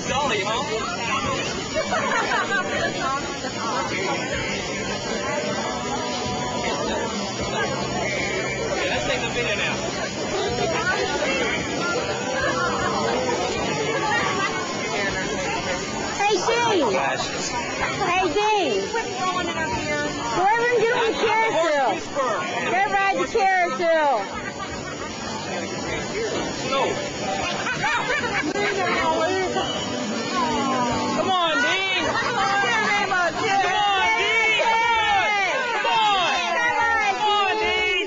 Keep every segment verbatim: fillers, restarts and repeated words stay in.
Dolly, huh? Okay, let's take the video now. Hey, Dean. Hey, Dean. Go over and get on the carousel. Go ride the carousel. No. Come on, Dean. Come on, Dean. Come on. Come on. Come on, Dean.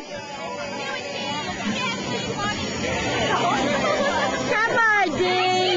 Come on, Dean.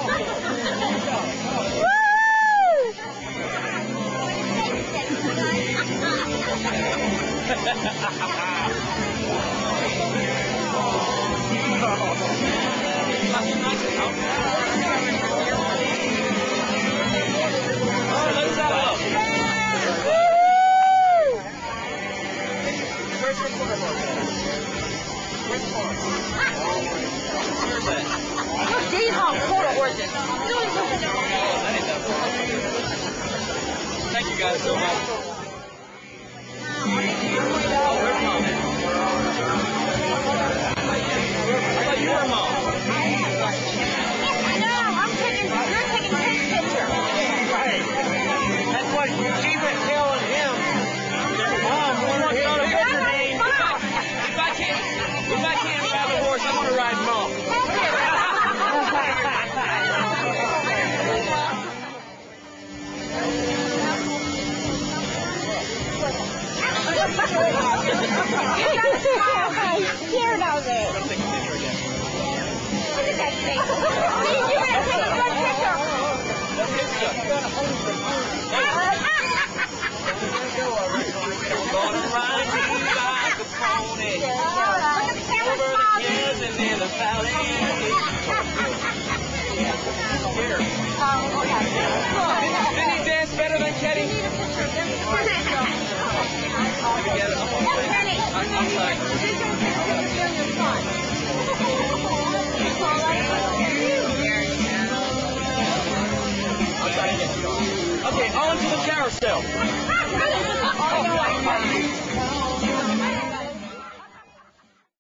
Thank you guys so much. I thought you were mom. No, I'm taking, you're taking his picture. Right. That's what she was telling him. Mom, we want to go to picture, Dean. If I can't, if I can't ride the horse, I'm going to ride mom. Scared of it. Look at that thing. You better take a good picture. Gonna ride you like a pony over the hills and near the valley. Here. Didn't he dance better than Teddy? Okay, on to the carousel.